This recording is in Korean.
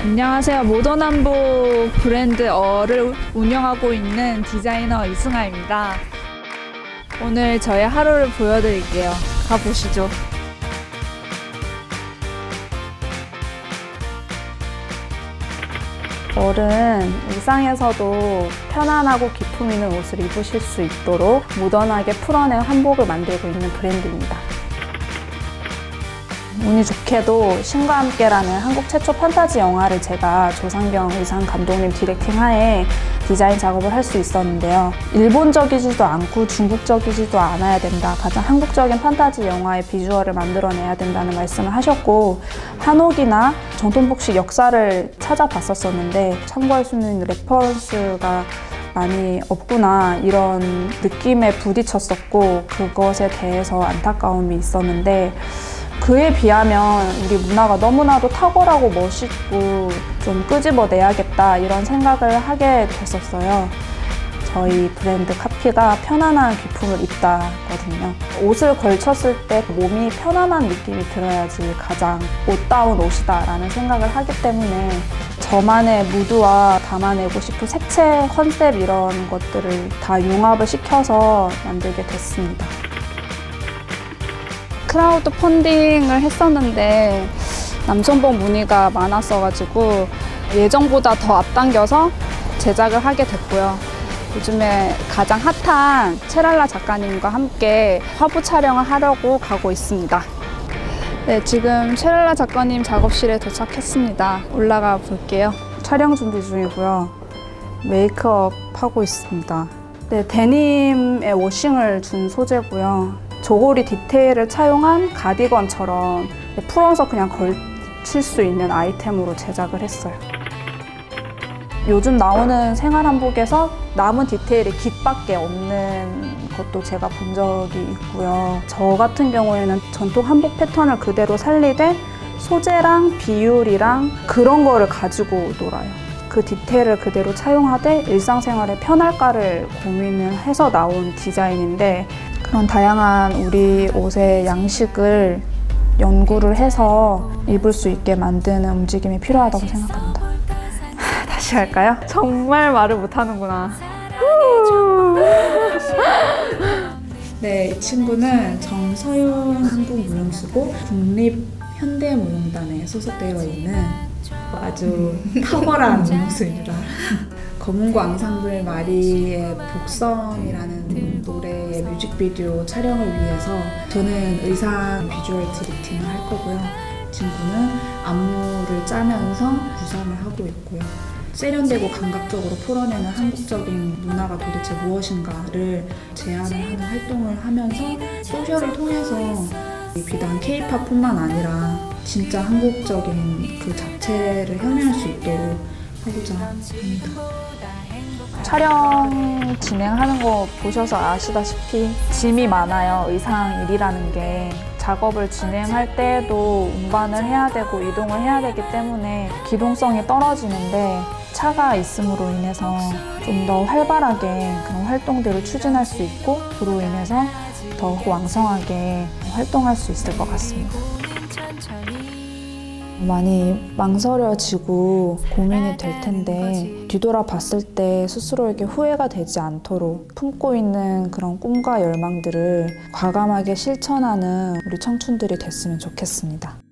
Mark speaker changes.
Speaker 1: 안녕하세요. 모던한복 브랜드 어를 운영하고 있는 디자이너 이승아입니다. 오늘 저의 하루를 보여드릴게요. 가보시죠. 얼은 일상에서도 편안하고 기품 있는 옷을 입으실 수 있도록 모던하게 풀어낸 한복을 만들고 있는 브랜드입니다. 운이 좋게도 신과 함께라는 한국 최초 판타지 영화를 제가 조상경 의상 감독님 디렉팅 하에 디자인 작업을 할 수 있었는데요. 일본적이지도 않고 중국적이지도 않아야 된다. 가장 한국적인 판타지 영화의 비주얼을 만들어내야 된다는 말씀을 하셨고, 한옥이나 정통복식 역사를 찾아봤었는데 참고할 수 있는 레퍼런스가 많이 없구나 이런 느낌에 부딪혔었고, 그것에 대해서 안타까움이 있었는데, 그에 비하면 우리 문화가 너무나도 탁월하고 멋있고 좀 끄집어내야겠다 이런 생각을 하게 됐었어요. 저희 브랜드 카피가 편안한 기품을 입다거든요. 옷을 걸쳤을 때 몸이 편안한 느낌이 들어야지 가장 옷다운 옷이다 라는 생각을 하기 때문에 저만의 무드와 담아내고 싶은 색채, 컨셉 이런 것들을 다 융합을 시켜서 만들게 됐습니다. 크라우드 펀딩을 했었는데 남성복 문의가 많았어가지고 예정보다 더 앞당겨서 제작을 하게 됐고요. 요즘에 가장 핫한 채랄라 작가님과 함께 화보 촬영을 하려고 가고 있습니다. 네, 지금 채랄라 작가님 작업실에 도착했습니다. 올라가 볼게요. 촬영 준비 중이고요. 메이크업 하고 있습니다. 네, 데님의 워싱을 준 소재고요. 조고리 디테일을 차용한 가디건처럼 풀어서 그냥 걸칠 수 있는 아이템으로 제작을 했어요. 요즘 나오는 생활 한복에서 남은 디테일이 깃밖에 없는 것도 제가 본 적이 있고요. 저 같은 경우에는 전통 한복 패턴을 그대로 살리되 소재랑 비율이랑 그런 거를 가지고 놀아요. 그 디테일을 그대로 차용하되 일상생활에 편할까를 고민을 해서 나온 디자인인데, 그런 다양한 우리 옷의 양식을 연구를 해서 입을 수 있게 만드는 움직임이 필요하다고 생각합니다. 다시 할까요? 정말 말을 못하는구나. 네, 이 친구는 정서윤 한국무용수고 국립현대무용단에 소속되어 있는 아주 탁월한 무용수입니다. 검은고 앙상블 마리의 복선이라는 노래의 뮤직비디오 촬영을 위해서 저는 의상 비주얼 디렉팅을 할 거고요. 친구는 안무를 짜면서 구상을 하고 있고요. 세련되고 감각적으로 풀어내는 한국적인 문화가 도대체 무엇인가를 제안을 하는 활동을 하면서 소셜을 통해서 비단 K-팝뿐만 아니라 진짜 한국적인 그 자체를 현현할 수 있도록 하고자 합니다. 촬영 진행하는 거 보셔서 아시다시피 짐이 많아요. 의상 일이라는 게 작업을 진행할 때도 운반을 해야 되고 이동을 해야 되기 때문에 기동성이 떨어지는데, 차가 있음으로 인해서 좀 더 활발하게 그런 활동들을 추진할 수 있고, 그로 인해서 더욱 왕성하게 활동할 수 있을 것 같습니다. 많이 망설여지고 고민이 될 텐데, 뒤돌아봤을 때 스스로에게 후회가 되지 않도록 품고 있는 그런 꿈과 열망들을 과감하게 실천하는 우리 청춘들이 됐으면 좋겠습니다.